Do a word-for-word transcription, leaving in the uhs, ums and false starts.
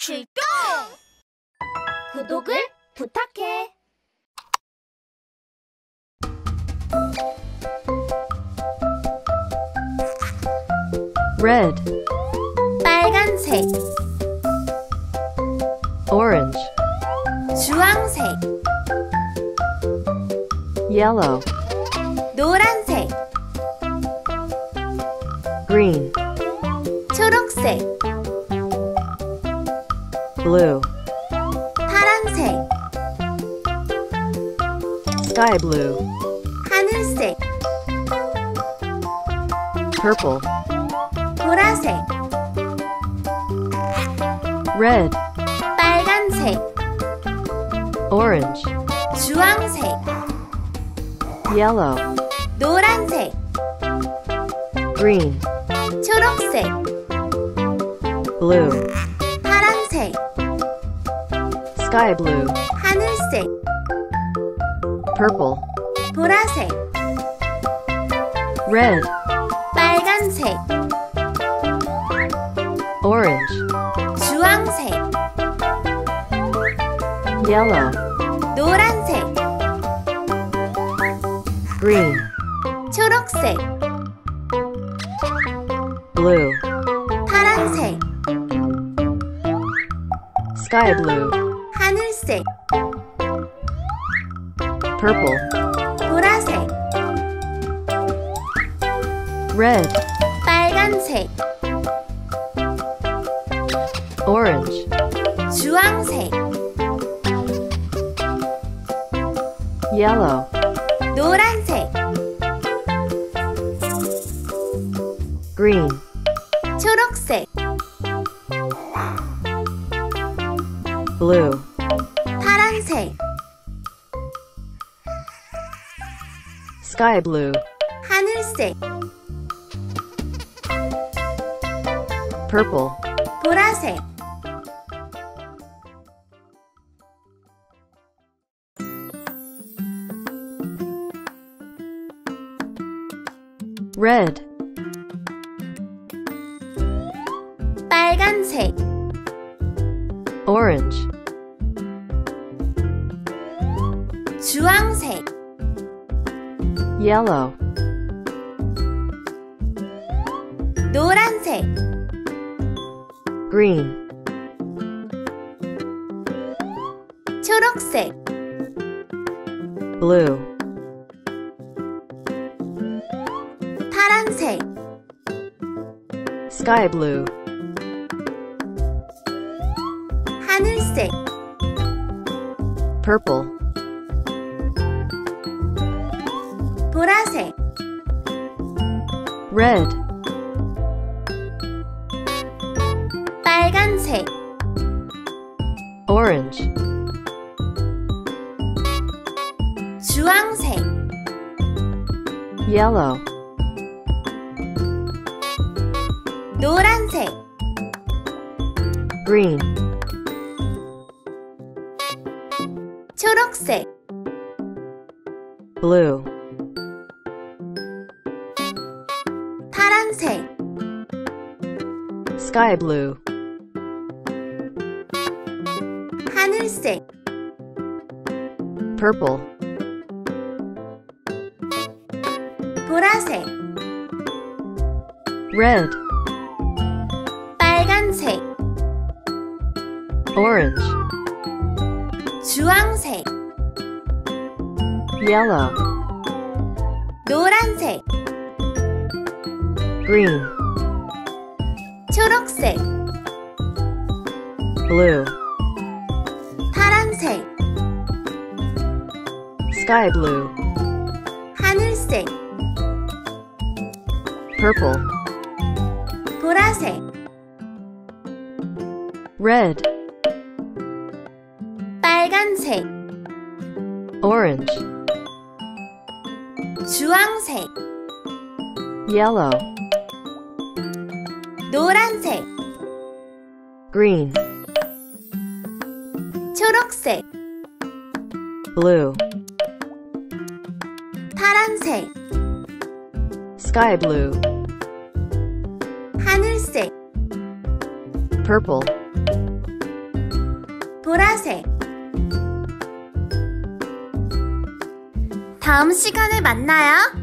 출동! 구독을 부탁해. Red, 빨간색, orange, 주황색, yellow, 노란색, green, 초록색, blue, 파란색, sky blue, 하늘색, purple, 보라색, red, 빨간색, orange, 주황색, yellow, 노란색, green, 초록색, blue, 파란색, sky blue, 하늘색, purple, 보라색, red, 빨간색, orange, 주황색, yellow, 노란색, green, 초록색, blue, 파란색, sky blue, 하늘색, purple, 보라색, red, 빨간색, orange, 주황색, yellow, 노란색, green, 초록색, blue, 파란색, sky blue, 하늘색, purple, 보라색, red, 빨간색, orange, 주황색, yellow, 노란색, green, 초록색, blue, 파란색, sky blue, 하늘색, purple, 보라색, red, 빨간색, orange, 주황색, yellow, 노란색, green, 초록색, blue, 파란색, sky blue, 하늘색, purple, 보라색, red, 빨간색, orange, 주황색, yellow, 노란색, green, 초록색, blue, 파란색, sky blue, 하늘색, purple, 보라색, red, 빨간색, orange, 주황색, yellow, 노란색, green, 초록색, blue, 파란색, sky blue, 하늘색, purple, 보라색. 다음 시간에 만나요.